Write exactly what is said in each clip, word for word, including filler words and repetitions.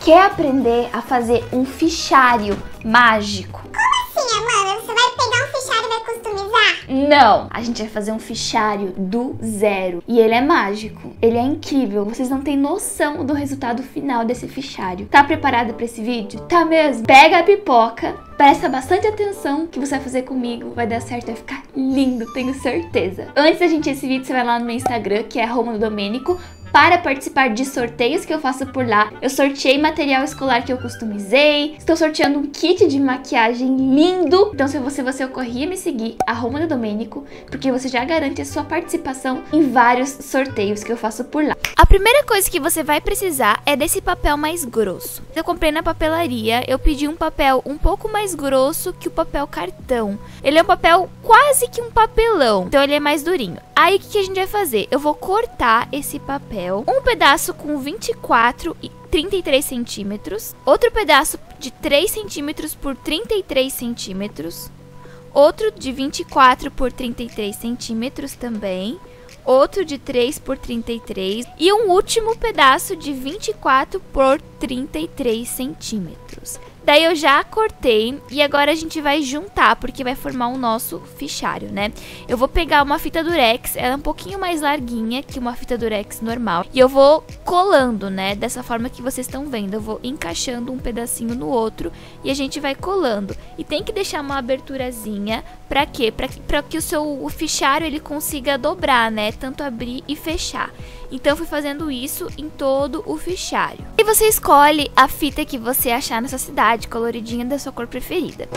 Quer aprender a fazer um fichário mágico? Como assim, Amanda? Você vai pegar um fichário e vai customizar? Não! A gente vai fazer um fichário do zero. E ele é mágico. Ele é incrível. Vocês não têm noção do resultado final desse fichário. Tá preparada para esse vídeo? Tá mesmo? Pega a pipoca, presta bastante atenção que você vai fazer comigo. Vai dar certo, vai ficar lindo, tenho certeza. Antes da gente ir esse vídeo, você vai lá no meu Instagram, que é arroba domênico, para participar de sorteios que eu faço por lá. Eu sorteei material escolar que eu customizei. Estou sorteando um kit de maquiagem lindo. Então se você, você corria me seguir, arroba domênico, porque você já garante a sua participação em vários sorteios que eu faço por lá. A primeira coisa que você vai precisar é desse papel mais grosso. Eu comprei na papelaria, eu pedi um papel um pouco mais grosso que o papel cartão. Ele é um papel quase que um papelão, então ele é mais durinho. Aí o que, que a gente vai fazer? Eu vou cortar esse papel, um pedaço com vinte e quatro e trinta e três centímetros, outro pedaço de três centímetros por trinta e três centímetros, outro de vinte e quatro por trinta e três centímetros também, outro de três por trinta e três e um último pedaço de vinte e quatro por trinta e três centímetros. Daí eu já cortei e agora a gente vai juntar, porque vai formar o nosso fichário, né? Eu vou pegar uma fita durex, ela é um pouquinho mais larguinha que uma fita durex normal. E eu vou colando, né? Dessa forma que vocês estão vendo. Eu vou encaixando um pedacinho no outro e a gente vai colando. E tem que deixar uma aberturazinha, pra quê? Pra, pra que o seu o fichário ele consiga dobrar, né? Tanto abrir e fechar. Então eu fui fazendo isso em todo o fichário. E você escolhe a fita que você achar na sua cidade, coloridinha da sua cor preferida.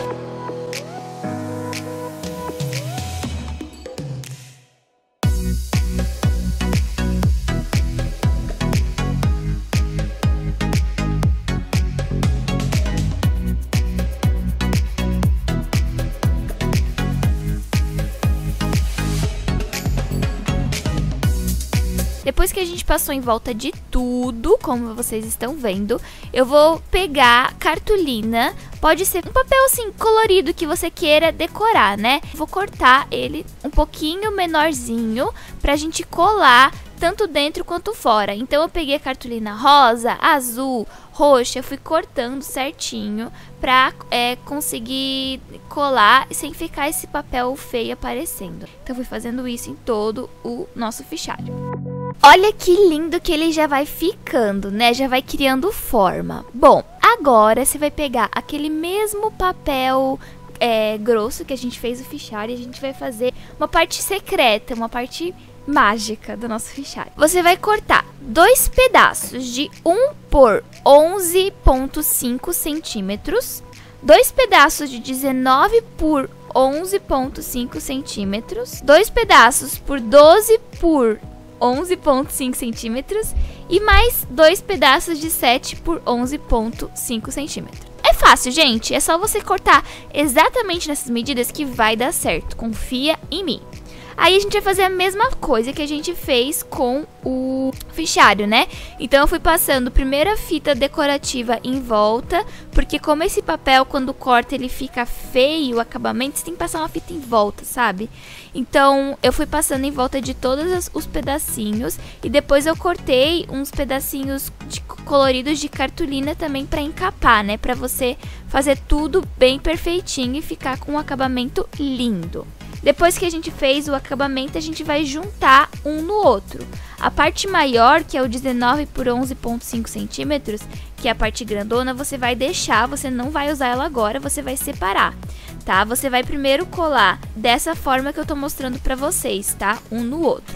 Depois que a gente passou em volta de tudo, como vocês estão vendo, eu vou pegar cartolina. Pode ser um papel assim colorido que você queira decorar, né? Vou cortar ele um pouquinho menorzinho pra gente colar tanto dentro quanto fora. Então eu peguei a cartolina rosa, azul, roxa, fui cortando certinho pra é, conseguir colar sem ficar esse papel feio aparecendo. Então fui fazendo isso em todo o nosso fichário. Olha que lindo que ele já vai ficando, né? Já vai criando forma. Bom, agora você vai pegar aquele mesmo papel é, grosso que a gente fez o fichário e a gente vai fazer uma parte secreta, uma parte mágica do nosso fichário. Você vai cortar dois pedaços de um por onze ponto cinco centímetros, dois pedaços de dezenove por onze ponto cinco centímetros, dois pedaços por doze por onze ponto cinco centímetros e mais dois pedaços de sete por onze ponto cinco centímetros. É fácil, gente. É só você cortar exatamente nessas medidas que vai dar certo. Confia em mim. Aí a gente vai fazer a mesma coisa que a gente fez com o fichário, né? Então eu fui passando primeiro a fita decorativa em volta, porque como esse papel quando corta ele fica feio o acabamento, você tem que passar uma fita em volta, sabe? Então eu fui passando em volta de todos os pedacinhos e depois eu cortei uns pedacinhos de coloridos de cartolina também para encapar, né? Para você fazer tudo bem perfeitinho e ficar com um acabamento lindo. Depois que a gente fez o acabamento, a gente vai juntar um no outro. A parte maior, que é o dezenove por onze ponto cinco centímetros, que é a parte grandona, você vai deixar, você não vai usar ela agora, você vai separar, tá? Você vai primeiro colar dessa forma que eu tô mostrando pra vocês, tá? Um no outro,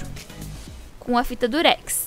com a fita durex.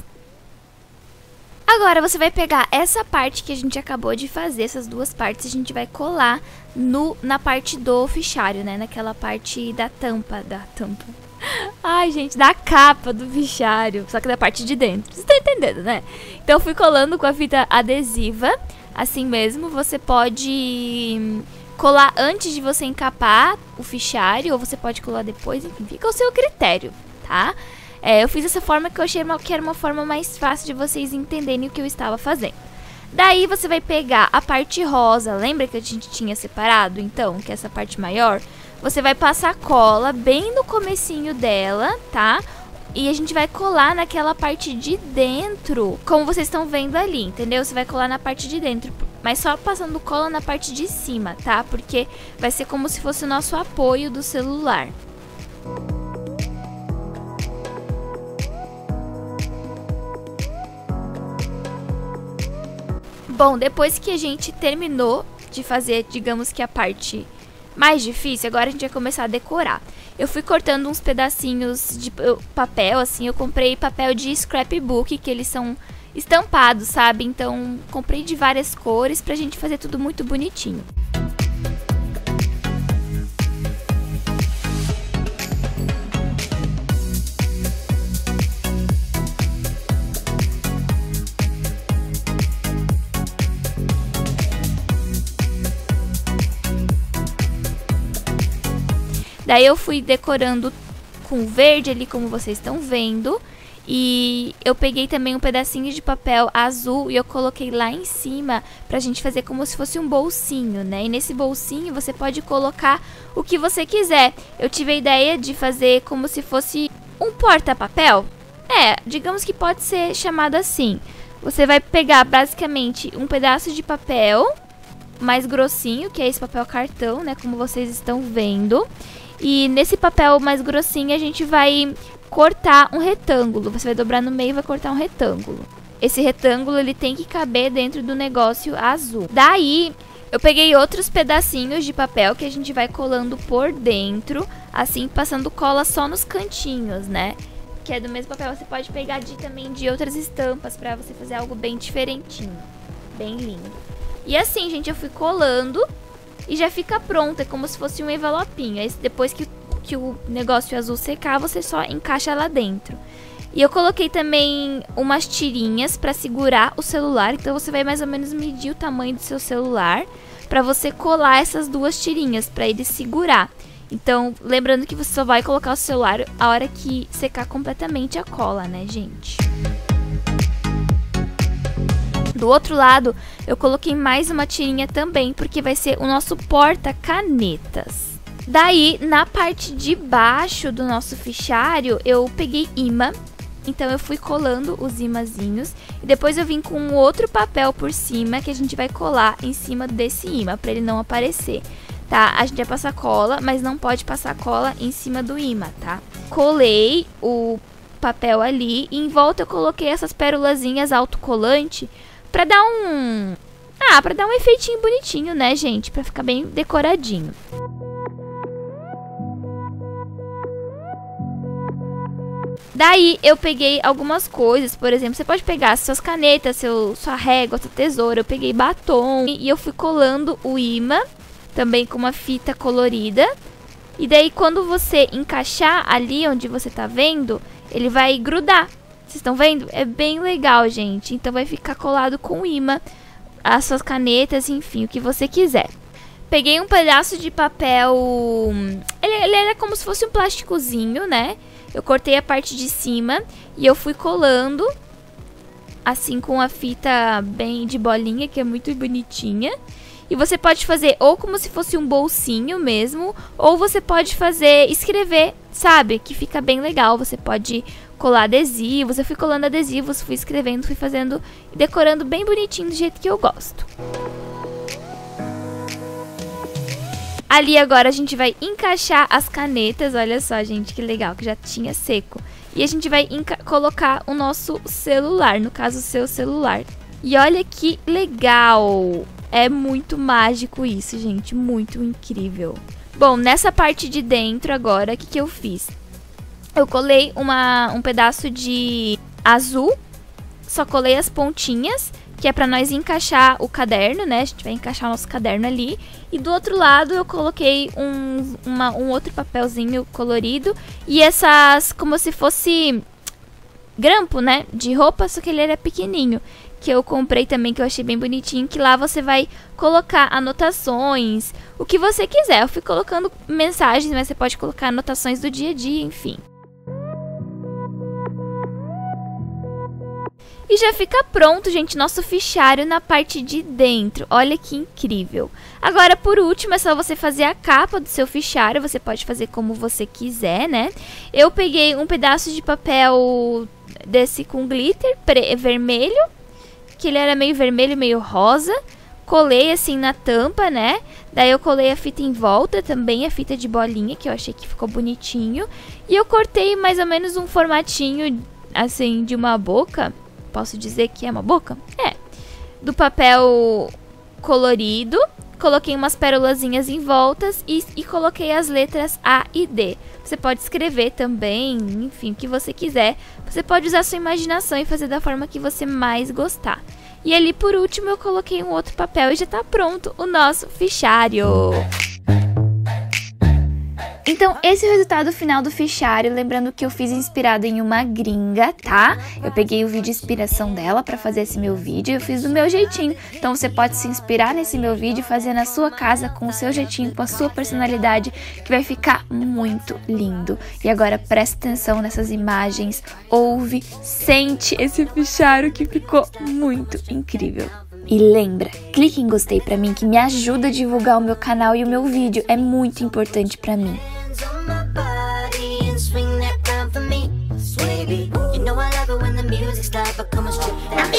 Agora você vai pegar essa parte que a gente acabou de fazer, essas duas partes, a gente vai colar no, na parte do fichário, né? Naquela parte da tampa, da tampa. Ai, gente, da capa do fichário, só que da parte de dentro. Vocês estão entendendo, né? Então eu fui colando com a fita adesiva, assim mesmo. Você pode colar antes de você encapar o fichário, ou você pode colar depois, enfim, fica ao seu critério, tá? É, eu fiz essa forma que eu achei uma, que era uma forma mais fácil de vocês entenderem o que eu estava fazendo. Daí você vai pegar a parte rosa, lembra que a gente tinha separado, então, que é essa parte maior? Você vai passar cola bem no comecinho dela, tá? e a gente vai colar naquela parte de dentro, como vocês estão vendo ali, entendeu? Você vai colar na parte de dentro, mas só passando cola na parte de cima, tá? Porque vai ser como se fosse o nosso apoio do celular. Bom, depois que a gente terminou de fazer, digamos que a parte mais difícil, agora a gente vai começar a decorar. Eu fui cortando uns pedacinhos de papel, assim, eu comprei papel de scrapbook, que eles são estampados, sabe? Então, comprei de várias cores pra gente fazer tudo muito bonitinho. Daí eu fui decorando com verde ali, como vocês estão vendo. E eu peguei também um pedacinho de papel azul e eu coloquei lá em cima pra gente fazer como se fosse um bolsinho, né? E nesse bolsinho você pode colocar o que você quiser. Eu tive a ideia de fazer como se fosse um porta-papel. É, digamos que pode ser chamado assim. Você vai pegar basicamente um pedaço de papel mais grossinho, que é esse papel cartão, né? Como vocês estão vendo. E nesse papel mais grossinho a gente vai cortar um retângulo. Você vai dobrar no meio e vai cortar um retângulo. Esse retângulo ele tem que caber dentro do negócio azul. Daí eu peguei outros pedacinhos de papel que a gente vai colando por dentro, assim passando cola só nos cantinhos, né? Que é do mesmo papel. Você pode pegar de, também de outras estampas pra você fazer algo bem diferentinho. Bem lindo. E assim, gente, eu fui colando e já fica pronto, é como se fosse um envelopinho. Aí depois que, que o negócio azul secar, você só encaixa lá dentro. E eu coloquei também umas tirinhas pra segurar o celular. Então você vai mais ou menos medir o tamanho do seu celular pra você colar essas duas tirinhas, pra ele segurar. Então, lembrando que você só vai colocar o celular a hora que secar completamente a cola, né, gente? Do outro lado, eu coloquei mais uma tirinha também, porque vai ser o nosso porta-canetas. Daí, na parte de baixo do nosso fichário, eu peguei imã. Então, eu fui colando os imazinhos. E depois eu vim com um outro papel por cima, que a gente vai colar em cima desse imã, para ele não aparecer. Tá? A gente vai passar cola, mas não pode passar cola em cima do imã, tá? Colei o papel ali e em volta eu coloquei essas pérolazinhas autocolante pra dar um... Ah, pra dar um efeitinho bonitinho, né, gente? Pra ficar bem decoradinho. Daí eu peguei algumas coisas, por exemplo, você pode pegar suas canetas, seu, sua régua, sua tesoura. Eu peguei batom e eu fui colando o imã, também com uma fita colorida. E daí quando você encaixar ali onde você tá vendo, ele vai grudar. Vocês estão vendo? É bem legal, gente. Então vai ficar colado com imã, as suas canetas, enfim, o que você quiser. Peguei um pedaço de papel... Ele, ele era como se fosse um plásticozinho, né? Eu cortei a parte de cima e eu fui colando, assim, com a fita bem de bolinha, que é muito bonitinha. E você pode fazer ou como se fosse um bolsinho mesmo, ou você pode fazer, escrever, sabe? Que fica bem legal. Você pode colar adesivos. Eu fui colando adesivos, fui escrevendo, fui fazendo e decorando bem bonitinho do jeito que eu gosto. Ali agora a gente vai encaixar as canetas. Olha só, gente, que legal, que já tinha seco. E a gente vai colocar o nosso celular, no caso o seu celular. E olha que legal! É muito mágico isso, gente, muito incrível. Bom, nessa parte de dentro agora, o que, que eu fiz? Eu colei uma, um pedaço de azul, só colei as pontinhas, que é pra nós encaixar o caderno, né? A gente vai encaixar o nosso caderno ali. E do outro lado eu coloquei um, uma, um outro papelzinho colorido. E essas, como se fosse grampo, né? De roupa, só que ele era pequenininho. Que eu comprei também, que eu achei bem bonitinho. Que lá você vai colocar anotações, o que você quiser. Eu fui colocando mensagens, mas você pode colocar anotações do dia a dia, enfim. E já fica pronto, gente, nosso fichário na parte de dentro. Olha que incrível. Agora, por último, é só você fazer a capa do seu fichário. Você pode fazer como você quiser, né? Eu peguei um pedaço de papel desse com glitter vermelho, que ele era meio vermelho, meio rosa. Colei assim na tampa, né? Daí eu colei a fita em volta também, a fita de bolinha, que eu achei que ficou bonitinho. E eu cortei mais ou menos um formatinho, assim, de uma boca. Posso dizer que é uma boca? É. Do papel colorido. Coloquei umas pérolazinhas em voltas e, e coloquei as letras A e D. Você pode escrever também, enfim, o que você quiser. Você pode usar a sua imaginação e fazer da forma que você mais gostar. E ali, por último, eu coloquei um outro papel e já tá pronto o nosso fichário. Então, esse é o resultado final do fichário, lembrando que eu fiz inspirado em uma gringa, tá? Eu peguei o vídeo de inspiração dela pra fazer esse meu vídeo e eu fiz do meu jeitinho. Então, você pode se inspirar nesse meu vídeo e fazer na sua casa com o seu jeitinho, com a sua personalidade, que vai ficar muito lindo. E agora, presta atenção nessas imagens, ouve, sente esse fichário que ficou muito incrível. E lembra, clique em gostei pra mim que me ajuda a divulgar o meu canal e o meu vídeo, é muito importante pra mim. On my body and swing that round for me, baby. You know I love it when the music's loud, but come on, strip that.